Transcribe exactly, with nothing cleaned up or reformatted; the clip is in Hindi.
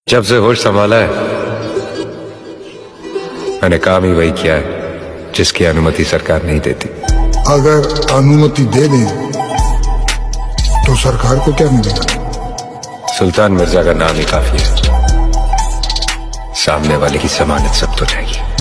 जब से होश संभाला है मैंने काम ही वही किया है जिसकी अनुमति सरकार नहीं देती। अगर अनुमति दे दें तो सरकार को क्या मिलेगा? सुल्तान मिर्जा का नाम ही काफी है, सामने वाले की जमानत सब तो जाएगी।